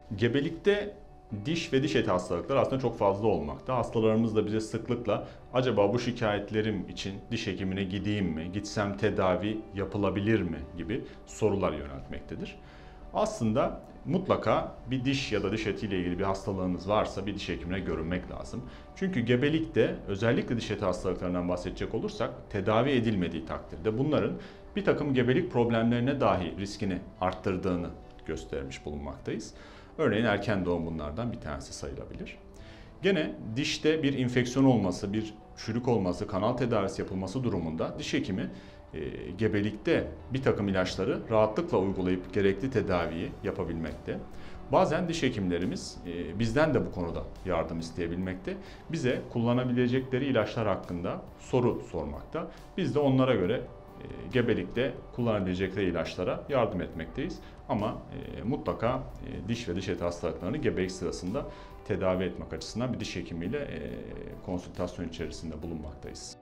Gebelikte diş ve diş eti hastalıkları aslında çok fazla olmakta. Hastalarımız da bize sıklıkla acaba bu şikayetlerim için diş hekimine gideyim mi, gitsem tedavi yapılabilir mi gibi sorular yöneltmektedir. Aslında mutlaka bir diş ya da diş etiyle ilgili bir hastalığınız varsa bir diş hekimine görünmek lazım. Çünkü gebelikte özellikle diş eti hastalıklarından bahsedecek olursak tedavi edilmediği takdirde bunların bir takım gebelik problemlerine dahi riskini arttırdığını göstermiş bulunmaktayız. Örneğin erken doğum bunlardan bir tanesi sayılabilir. Gene dişte bir infeksiyon olması, bir çürük olması, kanal tedavisi yapılması durumunda diş hekimi gebelikte bir takım ilaçları rahatlıkla uygulayıp gerekli tedaviyi yapabilmekte. Bazen diş hekimlerimiz bizden de bu konuda yardım isteyebilmekte. Bize kullanabilecekleri ilaçlar hakkında soru sormakta. Biz de onlara göre gebelikte kullanabilecekleri ilaçlara yardım etmekteyiz. Ama mutlaka diş ve diş eti hastalıklarını gebelik sırasında tedavi etmek açısından bir diş hekimiyle konsültasyon içerisinde bulunmaktayız.